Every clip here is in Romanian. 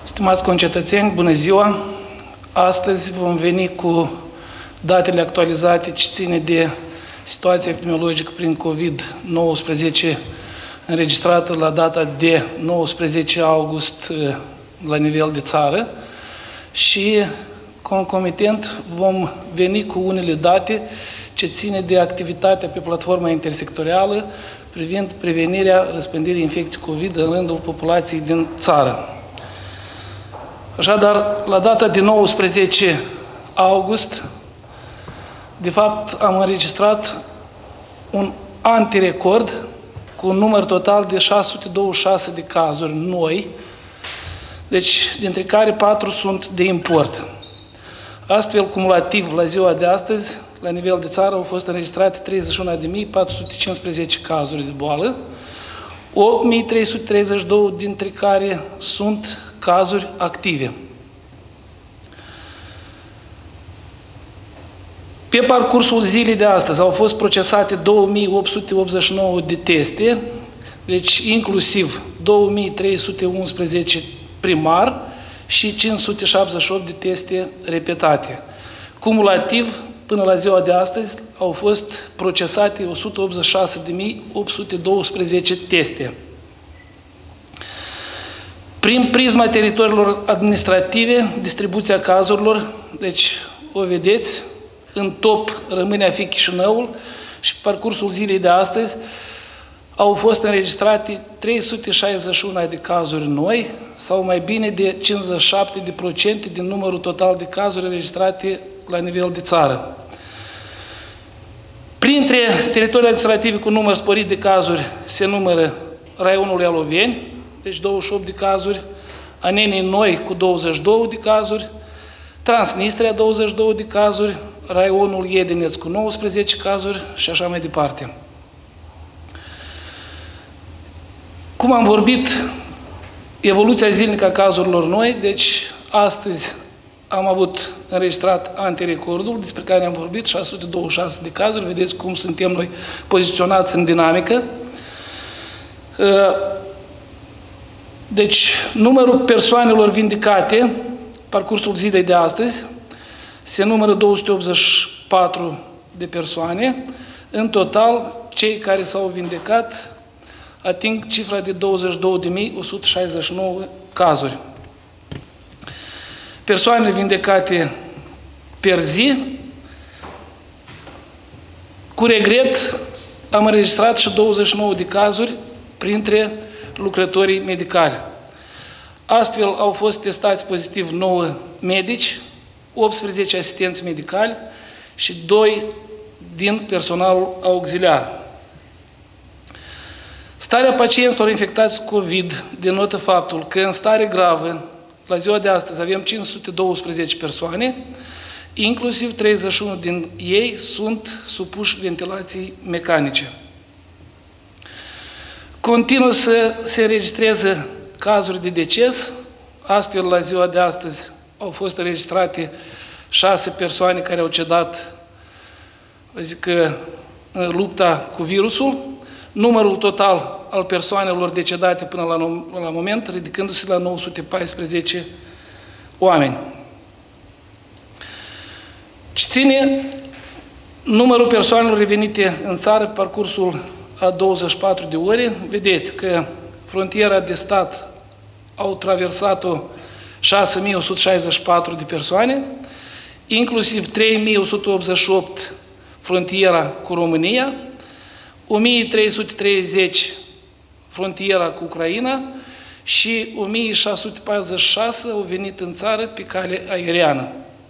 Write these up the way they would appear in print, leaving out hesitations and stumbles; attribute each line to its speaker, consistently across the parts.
Speaker 1: Stimați concetățeni, bună ziua! Astăzi vom veni cu datele actualizate ce ține de situația epidemiologică prin COVID-19 înregistrată la data de 19 august la nivel de țară și concomitent vom veni cu unele date ce ține de activitatea pe platforma intersectorială privind prevenirea răspândirii infecției COVID în rândul populației din țară. Așadar, la data de 19 august, de fapt, am înregistrat un antirecord cu un număr total de 626 de cazuri noi, deci dintre care 4 sunt de import. Astfel, cumulativ, la ziua de astăzi, la nivel de țară, au fost înregistrate 31.415 cazuri de boală, 8.332 dintre care sunt cazuri active. Pe parcursul zilei de astăzi au fost procesate 2889 de teste, deci inclusiv 2311 primar și 578 de teste repetate. Cumulativ, până la ziua de astăzi, au fost procesate 186.812 teste. Prin prisma teritoriilor administrative, distribuția cazurilor, deci o vedeți, în top rămâne a fi Chișinăul și pe parcursul zilei de astăzi au fost înregistrate 361 de cazuri noi, sau mai bine de 57% din numărul total de cazuri înregistrate la nivel de țară. Printre teritorii administrative cu număr sporit de cazuri se numără raionul Ialoveni, deci 28 de cazuri, Anenii Noi cu 22 de cazuri, Transnistria 22 de cazuri, raionul Iedineț cu 19 cazuri și așa mai departe. Cum am vorbit, evoluția zilnică a cazurilor noi, deci astăzi am avut înregistrat antirecordul despre care am vorbit, 626 de cazuri, vedeți cum suntem noi poziționați în dinamică. Deci, numărul persoanelor vindicate, parcursul zilei de astăzi, se numără 284 de persoane. În total, cei care s-au vindecat ating cifra de 22.169 cazuri. Persoanele vindecate per zi, cu regret, am înregistrat și 29 de cazuri printre lucrătorii medicali. Astfel au fost testați pozitiv 9 medici, 18 asistenți medicali și 2 din personalul auxiliar. Starea pacienților infectați COVID denotă faptul că în stare gravă, la ziua de astăzi, avem 512 persoane, inclusiv 31 din ei sunt supuși ventilației mecanice. Continuă să se înregistreze cazuri de deces, astfel la ziua de astăzi au fost înregistrate 6 persoane care au cedat, zic, în lupta cu virusul, numărul total al persoanelor decedate până la moment ridicându-se la 914 oameni. Ce ține numărul persoanelor revenite în țară pe parcursul a 24 de ore, vedeți că frontiera de stat au traversat-o 6.164 de persoane, inclusiv 3.188 frontiera cu România, 1.330 frontiera cu Ucraina și 1.646 au venit în țară pe cale aeriană.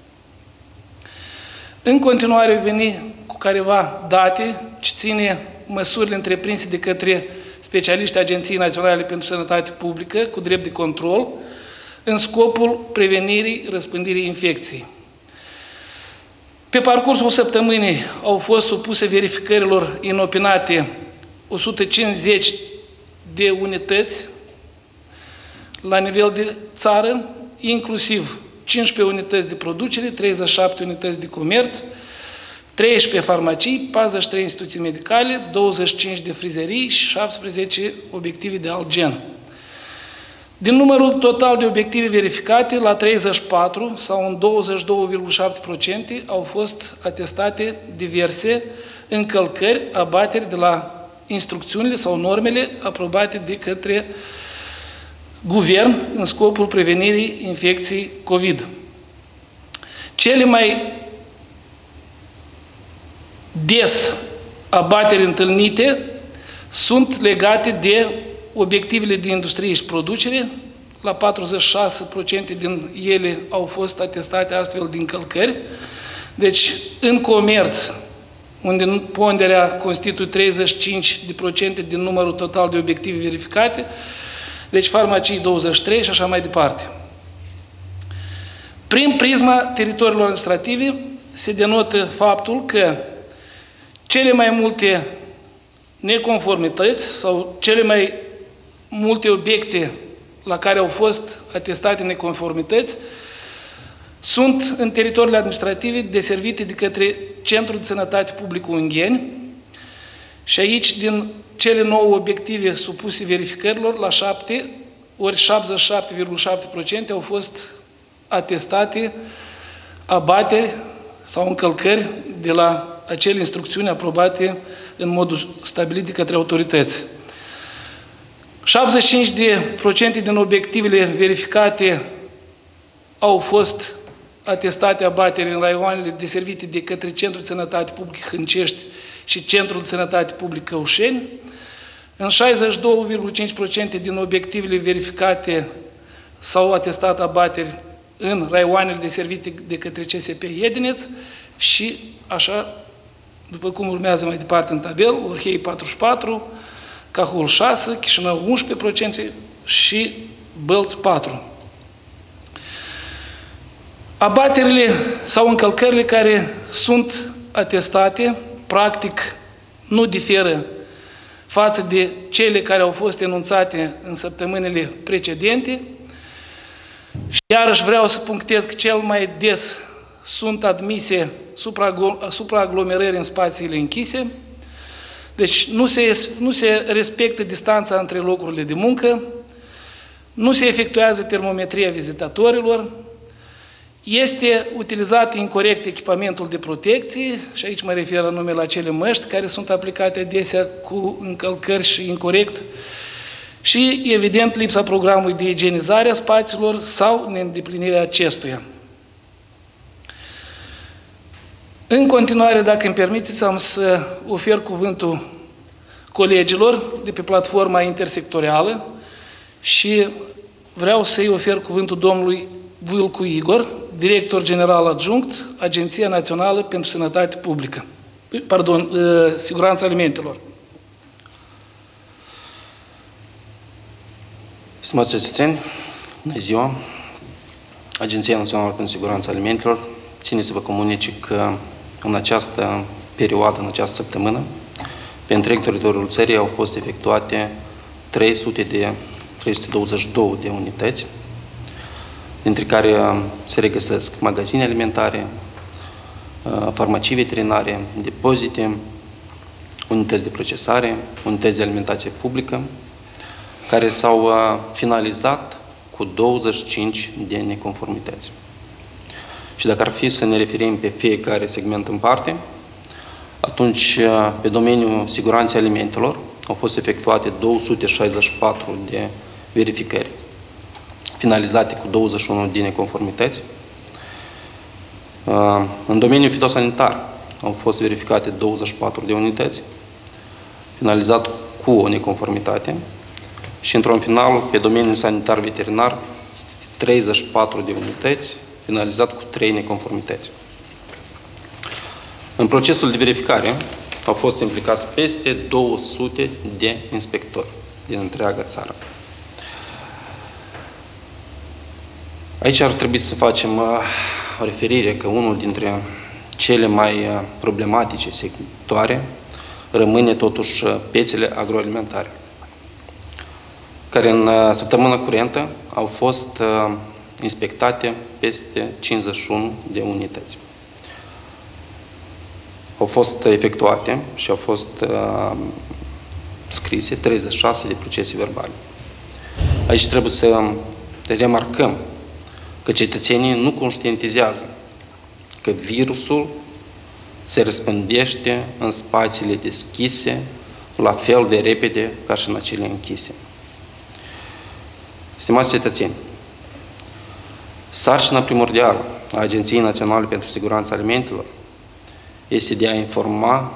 Speaker 1: În continuare veni cu careva date ce ține măsurile întreprinse de către specialiștii Agenției Naționale pentru Sănătate Publică cu drept de control în scopul prevenirii răspândirii infecției. Pe parcursul săptămânii au fost supuse verificărilor inopinate 150 de unități la nivel de țară, inclusiv 15 unități de producere, 37 unități de comerț, 13 farmacii, 43 instituții medicale, 25 de frizerii și 17 obiective de alt gen. Din numărul total de obiective verificate, la 34 sau în 22,7% au fost atestate diverse încălcări, abateri de la instrucțiunile sau normele aprobate de către guvern în scopul prevenirii infecției COVID. Cele mai des abateri întâlnite sunt legate de obiectivele de industrie și producere. La 46% din ele au fost atestate astfel de încălcări. Deci, în comerț, unde ponderea constituie 35% din numărul total de obiective verificate, deci farmacii 23 și așa mai departe. Prin prisma teritoriilor administrative se denotă faptul că cele mai multe neconformități sau cele mai multe obiecte la care au fost atestate neconformități sunt în teritoriile administrative deservite de către Centrul de Sănătate Publică Ungheni și aici, din cele 9 obiective supuse verificărilor, la 7, ori 77,7% au fost atestate abateri sau încălcări de la acele instrucțiuni aprobate în modul stabilit de către autorități. 75% din obiectivele verificate au fost atestate abateri în raioanele deservite de către Centrul de Sănătate Publică Hâncești și Centrul de Sănătate Publică Căușeni. În 62,5% din obiectivele verificate s-au atestat abateri în raioanele deservite de către CSP Iedineț și așa, după cum urmează mai departe în tabel, Orhei 44, Cahul 6, Chișinău 11% și Bălți 4%. Abaterile sau încălcările care sunt atestate, practic, nu diferă față de cele care au fost enunțate în săptămânile precedente. Și iarăși vreau să punctez că cel mai des sunt admise supraaglomerări în spațiile închise. Deci nu se respectă distanța între locurile de muncă, nu se efectuează termometria vizitatorilor, este utilizat incorect echipamentul de protecție, și aici mă refer anume la cele măști care sunt aplicate adesea cu încălcări și incorect, și, evident, lipsa programului de igienizare a spațiilor sau neîndeplinirea acestuia. În continuare, dacă îmi permiteți, am să ofer cuvântul colegilor de pe platforma intersectorială și vreau să-i ofer cuvântul domnului Vâlcu Igor, director general adjunct, Agenția Națională pentru Sănătate Publică. Pardon, Siguranța Alimentelor.
Speaker 2: Stimați cetățeni, bună ziua! Agenția Națională pentru Siguranța Alimentelor ține să vă comunice că în această perioadă, în această săptămână, pe întreg teritoriul țării au fost efectuate 322 de unități, dintre care se regăsesc magazine alimentare, farmacii veterinare, depozite, unități de procesare, unități de alimentație publică, care s-au finalizat cu 25 de neconformități. Și dacă ar fi să ne referim pe fiecare segment în parte, atunci, pe domeniul siguranței alimentelor, au fost efectuate 264 de verificări, finalizate cu 21 de neconformități. În domeniul fitosanitar au fost verificate 24 de unități, finalizat cu o neconformitate. Și, într-un final, pe domeniul sanitar veterinar, 34 de unități, finalizat cu 3 neconformități. În procesul de verificare au fost implicați peste 200 de inspectori din întreaga țară. Aici ar trebui să facem o referire că unul dintre cele mai problematice sectoare rămâne totuși piețele agroalimentare, care în săptămâna curentă au fost inspectate peste 51 de unități. Au fost efectuate și au fost scrise 36 de procese verbale. Aici trebuie să remarcăm că cetățenii nu conștientizează că virusul se răspândește în spațiile deschise la fel de repede ca și în acele închise. Stimați cetățeni, sarcina primordială a Agenției Naționale pentru Siguranța Alimentelor este de a informa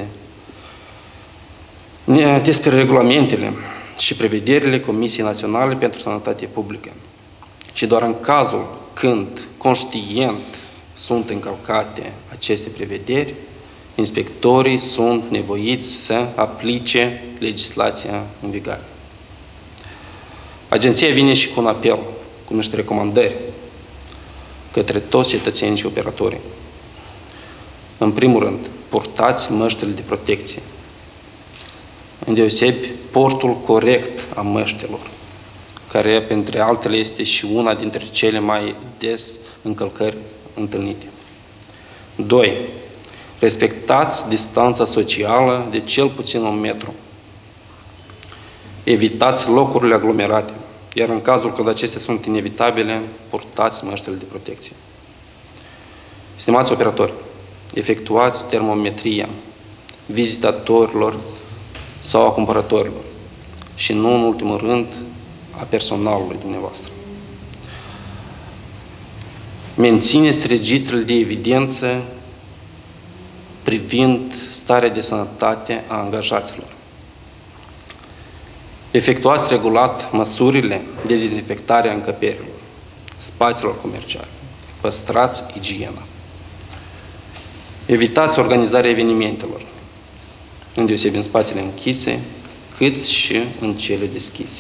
Speaker 2: despre regulamentele și prevederile Comisiei Naționale pentru Sănătate Publică. Și doar în cazul când conștient sunt încălcate aceste prevederi, inspectorii sunt nevoiți să aplice legislația în vigoare. Agenția vine și cu un apel, cu niște recomandări către toți cetățenii și operatorii. În primul rând, purtați măștile de protecție. Îndeosebi, portul corect a măștilor, care, printre altele, este și una dintre cele mai des încălcări întâlnite. 2. Respectați distanța socială de cel puțin 1 metru. Evitați locurile aglomerate, iar în cazul când acestea sunt inevitabile, purtați măștile de protecție. Stimați operatori, efectuați termometria vizitatorilor sau a cumpărătorilor și nu în ultimul rând a personalului dumneavoastră. Mențineți registrele de evidență privind starea de sănătate a angajaților. Efectuați regulat măsurile de dezinfectare a încăperilor, spațiilor comerciale. Păstrați igiena. Evitați organizarea evenimentelor, îndeosebi în spațiile închise, cât și în cele deschise.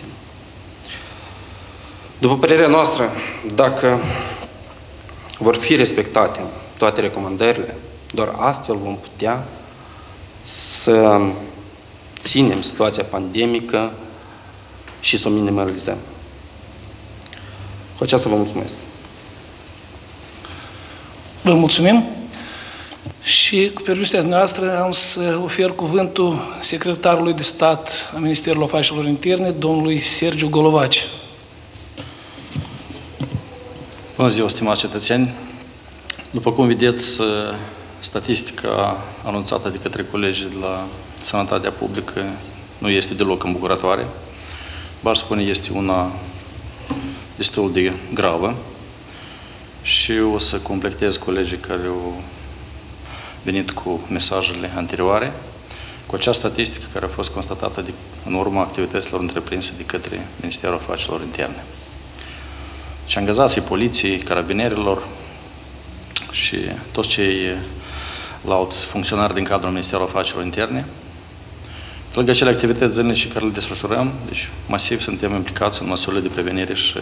Speaker 2: După părerea noastră, dacă vor fi respectate toate recomandările, doar astfel vom putea să ținem situația pandemică și să o minimalizăm. Cu aceasta vă mulțumesc.
Speaker 1: Vă mulțumim și cu permisiunea noastră am să ofer cuvântul secretarului de stat a Ministerului Afacerilor Interne, domnului Sergiu Golovaci.
Speaker 3: Bună ziua, stimați cetățeni! După cum vedeți, statistica anunțată de către colegii de la Sănătatea Publică nu este deloc îmbucurătoare. V-aș spune, este una destul de gravă și o să completez colegii care au venit cu mesajele anterioare cu acea statistică care a fost constatată în urma activităților întreprinse de către Ministerul Afacerilor Interne. Și angajații poliției, carabinerilor și toți ceilalți funcționari din cadrul Ministerului Afacerilor Interne, pe lângă acele activități zilnice care le desfășurăm, deci masiv suntem implicați în măsurile de prevenire și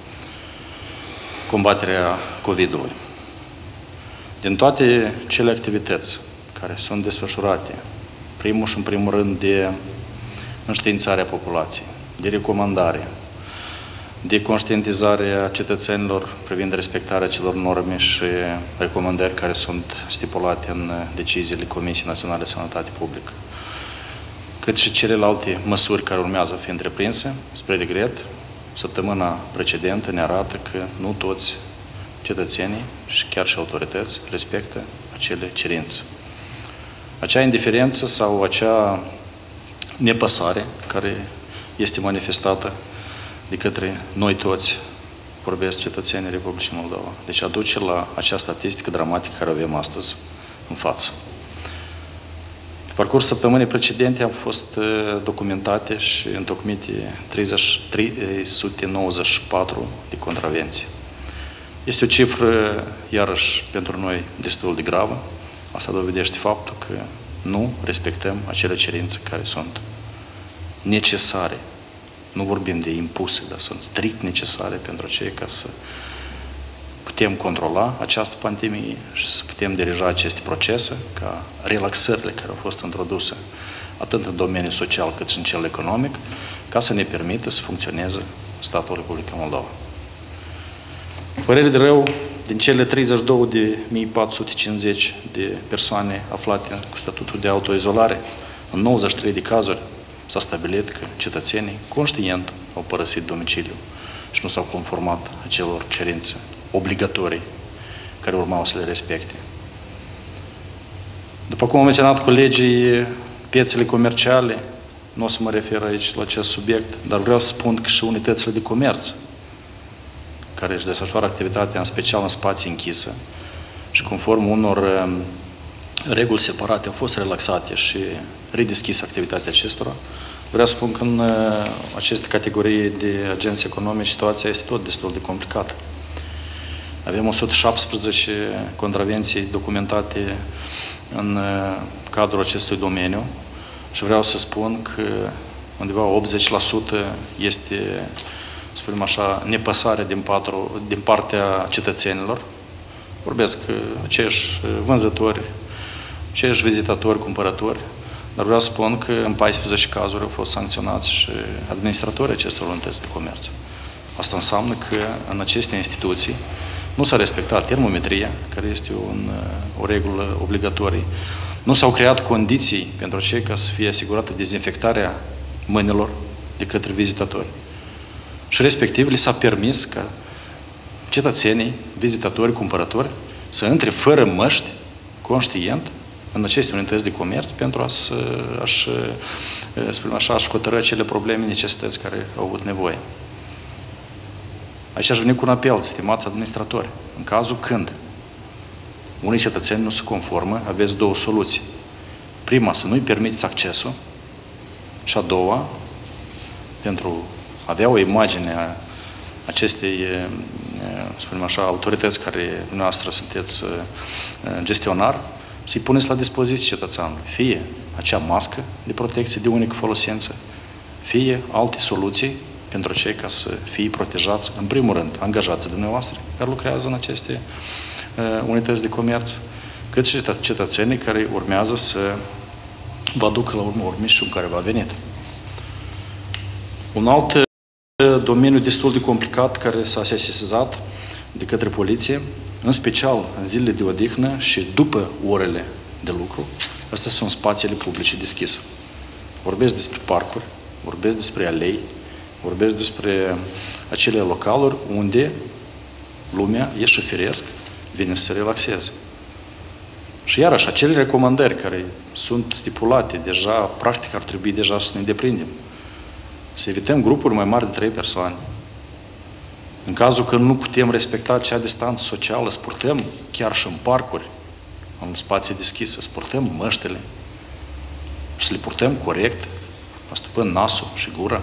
Speaker 3: combaterea COVID-ului. Din toate cele activități care sunt desfășurate, în primul rând de înștiințarea populației, de recomandare, de conștientizarea cetățenilor privind respectarea celor norme și recomandări care sunt stipulate în deciziile Comisiei Naționale de Sănătate Publică, cât și celelalte măsuri care urmează fi întreprinse, spre regret, săptămâna precedentă ne arată că nu toți cetățenii și chiar și autorități respectă acele cerințe. Acea indiferență sau acea nepăsare care este manifestată de către noi toți, vorbesc cetățenii Republicii Moldova. Deci aduce la acea statistică dramatică care o avem astăzi în față. Pe parcursul săptămânii precedente au fost documentate și întocmite 394 de contravenții. Este o cifră, iarăși, pentru noi destul de gravă. Asta dovedește faptul că nu respectăm acele cerințe care sunt necesare. Nu vorbim de impuse, dar sunt strict necesare pentru cei ca să putem controla această pandemie și să putem dirija aceste procese, ca relaxările care au fost introduse atât în domeniul social cât și în cel economic, ca să ne permită să funcționeze statul Republicii Moldova. Părere de rău, din cele 32.450 de persoane aflate cu statutul de autoizolare, în 93 de cazuri s-a stabilit că cetățenii conștient au părăsit domiciliul și nu s-au conformat acelor cerințe obligatorii care urmau să le respecte. După cum au menționat colegii, piețele comerciale, nu o să mă refer aici la acest subiect, dar vreau să spun că și unitățile de comerț, care își desfășoară activitatea în special în spații închise și conform unor reguli separate au fost relaxate și redeschise activitatea acestora. Vreau să spun că în aceste categorii de agenți economici situația este tot destul de complicată. Avem 117 contravenții documentate în cadrul acestui domeniu și vreau să spun că undeva 80% este, să spunem așa, nepăsare din partea cetățenilor. Vorbesc aceiași vânzători, aceiași vizitatori, cumpărători, dar vreau să spun că în 14 cazuri au fost sancționați și administratorii acestor unități de comerț. Asta înseamnă că în aceste instituții nu s-a respectat termometria, care este o regulă obligatorie. Nu s-au creat condiții pentru cei ca să fie asigurată dezinfectarea mâinilor de către vizitatori. Și respectiv li s-a permis ca cetățenii, vizitatori, cumpărători să intre fără măști, conștient, în aceste unități de comerț pentru a-și hotărî acele probleme, necesități care au avut nevoie. Aici aș veni cu un apel, stimați administratori. În cazul când unii cetățeni nu se conformă, aveți două soluții. Prima, să nu-i permiteți accesul și a doua, pentru a avea o imagine a acestei, spunem așa, autorități care dumneavoastră sunteți gestionar, să-i puneți la dispoziție cetățeanului. Fie acea mască de protecție de unică folosință, fie alte soluții pentru cei ca să fie protejați, în primul rând, angajații dumneavoastră care lucrează în aceste unități de comerț, cât și cetățenii care urmează să vă aducă la urmă urmișul care va venit. Un alt domeniu destul de complicat care s-a sesizat de către poliție, în special în zilele de odihnă și după orele de lucru, astea sunt spațiile publice deschise. Vorbesc despre parcuri, vorbesc despre alei, vorbesc despre acele localuri unde lumea ieși firesc, vine să se relaxeze. Și iarăși, acele recomandări care sunt stipulate deja, practic ar trebui deja să ne deprindem. Să evităm grupuri mai mari de 3 persoane. În cazul când nu putem respecta acea distanță socială, să purtăm chiar și în parcuri, în spații deschise, să purtăm măștile și să le purtăm corect, astupând nasul și gura.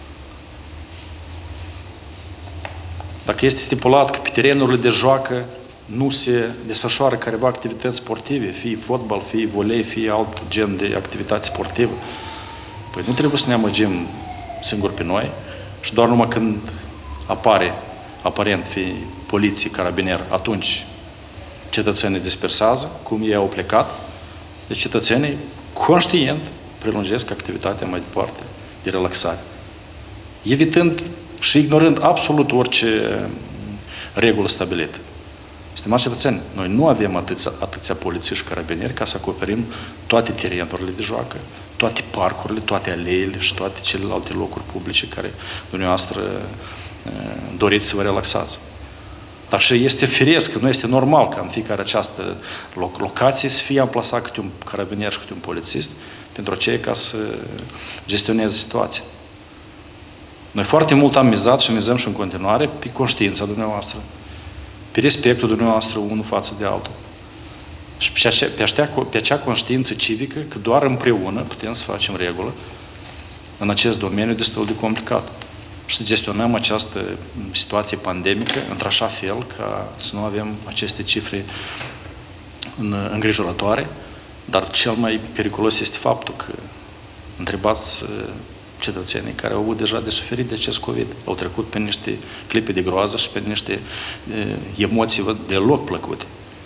Speaker 3: Dacă este stipulat că pe terenurile de joacă nu se desfășoară careva activități sportive, fie fotbal, fie volei, fie alt gen de activitate sportivă, păi nu trebuie să ne amăgim singuri pe noi și doar numai când apare, aparent, fie poliție, carabinier, atunci cetățenii dispersează, cum ei au plecat, deci cetățenii conștient prelungesc activitatea mai departe de relaxare, evitând și ignorând absolut orice regulă stabilită. Stimați cetățeni, noi nu avem atâția polițiști și carabinieri ca să acoperim toate terenurile de joacă, toate parcurile, toate aleile și toate celelalte locuri publice care dumneavoastră doriți să vă relaxați. Dar și este firesc, nu este normal ca în fiecare această locație să fie amplasat câte un carabinier și câte un polițist pentru cei ca să gestioneze situația. Noi foarte mult am mizat și mizăm și în continuare pe conștiința dumneavoastră, pe respectul dumneavoastră unul față de altul. Și pe acea conștiință civică că doar împreună putem să facem regulă în acest domeniu destul de complicat. Și să gestionăm această situație pandemică într-așa fel ca să nu avem aceste cifre îngrijorătoare, dar cel mai periculos este faptul că întrebați cetățenii care au avut deja de suferit de acest COVID. Au trecut pe niște clipe de groază și pe niște emoții deloc plăcute.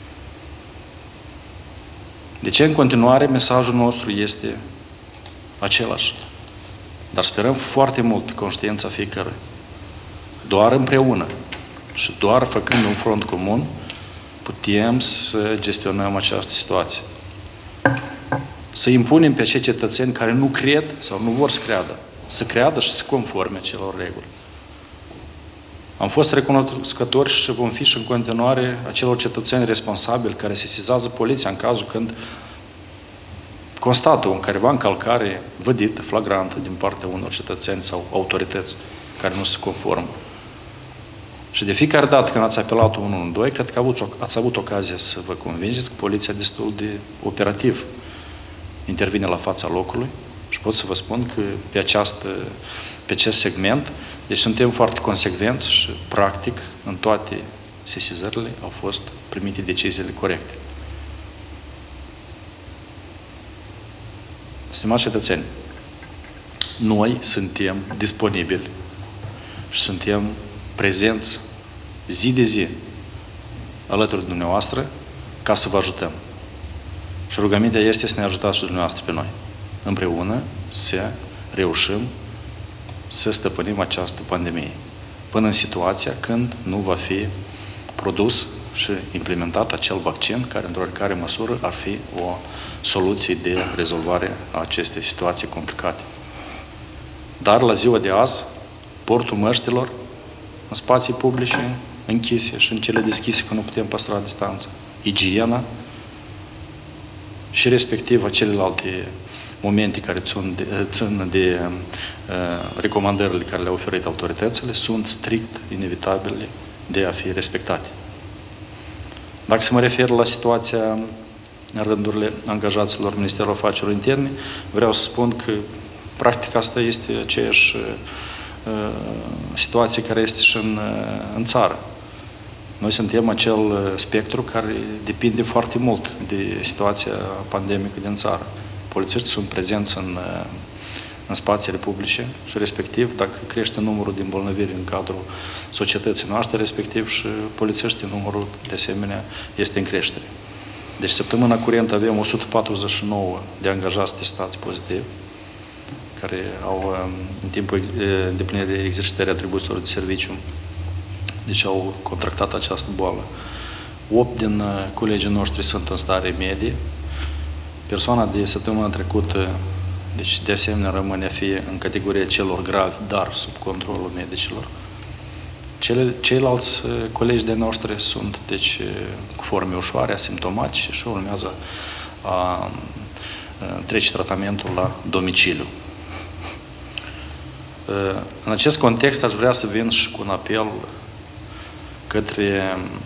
Speaker 3: Deci, în continuare, mesajul nostru este același. Dar sperăm foarte mult pe conștiința fiecăruia. Doar împreună și doar făcând un front comun, putem să gestionăm această situație. să impunem pe acei cetățeni care nu cred sau nu vor să creadă și să conforme acelor reguli. Am fost recunoscători și vom fi și în continuare acelor cetățeni responsabili care sesizează poliția în cazul când constată un careva încălcare vădită, flagrantă din partea unor cetățeni sau autorități care nu se conformă. Și de fiecare dată când ați apelat 112, cred că ați avut ocazia să vă convingeți că poliția destul de operativ intervine la fața locului și pot să vă spun că pe acest segment, deci suntem foarte consecvenți și practic în toate sesizările au fost primite deciziile corecte. Stimați cetățeni, noi suntem disponibili și suntem prezenți zi de zi alături de dumneavoastră ca să vă ajutăm. Și rugămintea este să ne ajutați și dumneavoastră pe noi. Împreună să reușim să stăpânim această pandemie. Până în situația când nu va fi produs și implementat acel vaccin care, într-o oricare măsură, ar fi o soluție de rezolvare a acestei situații complicate. Dar, la ziua de azi, portul măștilor în spații publice închise și în cele deschise că nu putem păstra distanță, igiena și respectiv acelelalte momente care țin de recomandările care le-au oferit autoritățile sunt strict inevitabile de a fi respectate. Dacă se mă refer la situația în rândurile angajaților Ministerului Afacerilor Interne, vreau să spun că practic asta este aceeași situație care este și în țară. Noi suntem acel spectru care depinde foarte mult de situația pandemică din țară. Polițiștii sunt prezenți în spațiile publice și respectiv, dacă crește numărul de îmbolnăviri în cadrul societății noastre, respectiv și polițiștii, numărul de asemenea este în creștere. Deci săptămâna curentă avem 149 de angajați testați pozitiv, care au în timpul îndeplinirii exercitării atribuțiilor de serviciu, deci au contractat această boală. 8 din colegii noștri sunt în stare medie. Persoana de săptămâna trecută, deci de asemenea rămâne a fi în categoria celor gravi, dar sub controlul medicilor. Ceilalți colegi de noștri sunt, deci, cu forme ușoare, asimptomatice și urmează a trece tratamentul la domiciliu. În acest context aș vrea să vin și cu un apel către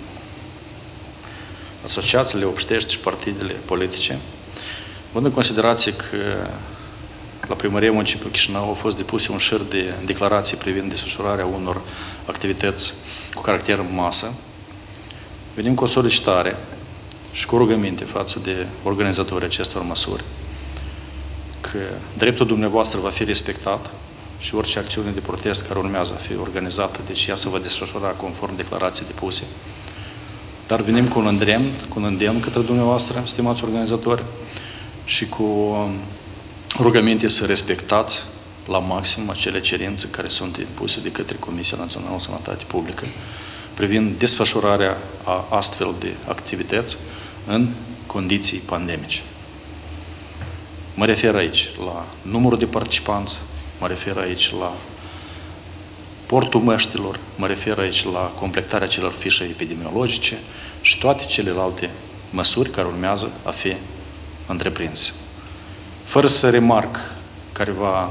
Speaker 3: asociațiile obștești și partidele politice, luând în considerație că la Primăria Municipiului Chișinău au fost depuse un șir de declarații privind desfășurarea unor activități cu caracter în masă, venim cu o solicitare și cu rugăminte față de organizatorii acestor măsuri că dreptul dumneavoastră va fi respectat și orice acțiune de protest care urmează a fi organizată, deci ea să va desfășura conform declarației depuse. Dar venim cu un îndemn către dumneavoastră, stimați organizatori, și cu rugăminte să respectați la maxim acele cerințe care sunt impuse de către Comisia Națională de Sănătate Publică privind desfășurarea a astfel de activități în condiții pandemice. Mă refer aici la numărul de participanți, mă refer aici la portul măștilor, mă refer aici la completarea celor fișe epidemiologice și toate celelalte măsuri care urmează a fi întreprinse. Fără să remarc careva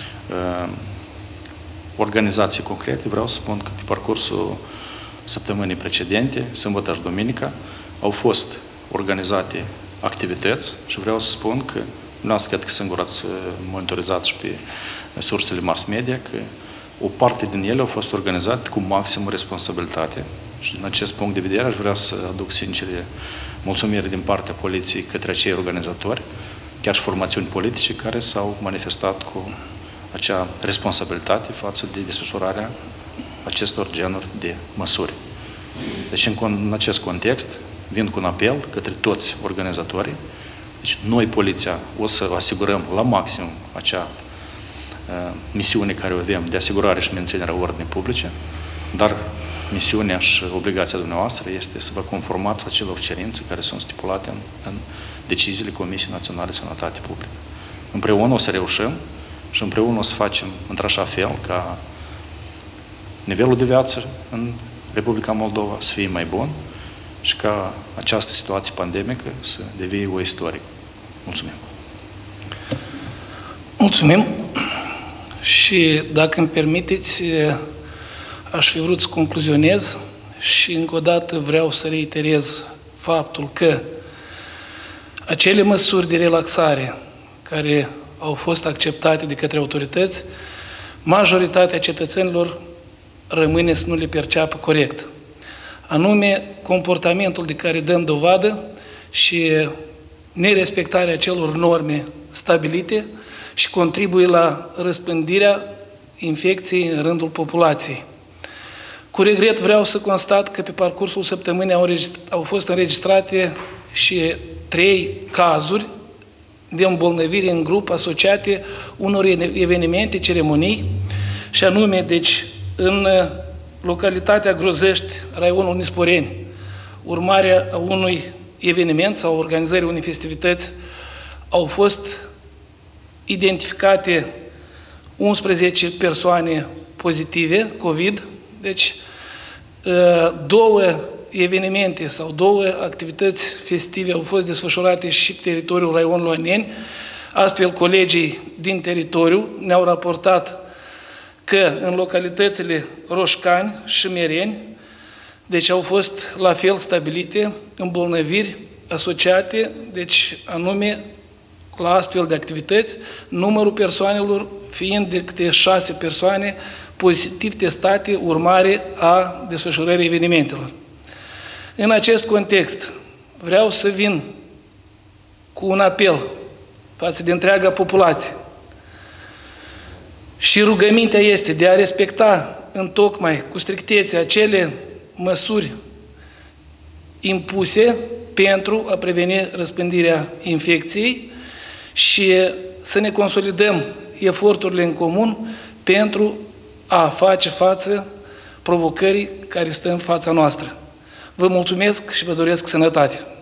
Speaker 3: organizații concrete, vreau să spun că pe parcursul săptămânii precedente, sâmbătă și duminica, au fost organizate activități și vreau să spun că dumneavoastră cred că singur ați monitorizat și pe sursele mass media că o parte din ele au fost organizate cu maximă responsabilitate și din acest punct de vedere aș vrea să aduc sincere mulțumiri din partea poliției către acei organizatori, chiar și formațiuni politice care s-au manifestat cu acea responsabilitate față de desfășurarea acestor genuri de măsuri. Deci în acest context vin cu un apel către toți organizatorii. Deci noi, poliția, o să asigurăm la maxim acea misiune care o avem de asigurare și menținerea ordinii publice. Dar misiunea și obligația dumneavoastră este să vă conformați acelor cerințe care sunt stipulate în deciziile Comisiei Naționale de Sănătate Publică. Împreună o să reușim și împreună o să facem într-așa fel ca nivelul de viață în Republica Moldova să fie mai bun și ca această situație pandemică să devie o istorie. Mulțumim!
Speaker 1: Mulțumim! Și dacă îmi permiteți, aș fi vrut să concluzionez și încă o dată vreau să reiterez faptul că acele măsuri de relaxare care au fost acceptate de către autorități, majoritatea cetățenilor rămâne să nu le perceapă corect. Anume, comportamentul de care dăm dovadă și nerespectarea acelor norme stabilite și contribuie la răspândirea infecției în rândul populației. Cu regret vreau să constat că pe parcursul săptămânii au fost înregistrate și 3 cazuri de îmbolnăvire în grup asociate unor evenimente, ceremonii, și anume, deci, în localitatea Grozăști, raionul Nisporeni, urmarea a unui eveniment sau organizării unei festivități, au fost identificate 11 persoane pozitive COVID, deci 2 evenimente sau 2 activități festive au fost desfășurate și pe teritoriul raionului Aneni. Astfel, colegii din teritoriu ne-au raportat că în localitățile Roșcani și Mereni, deci au fost la fel stabilite îmbolnăviri asociate, deci anume la astfel de activități, numărul persoanelor fiind de câte 6 persoane pozitiv testate urmare a desfășurării evenimentelor. În acest context, vreau să vin cu un apel față de întreaga populație. Și rugămintea este de a respecta întocmai cu strictețe acele măsuri impuse pentru a preveni răspândirea infecției și să ne consolidăm eforturile în comun pentru a face față provocării care stă în fața noastră. Vă mulțumesc și vă doresc sănătate!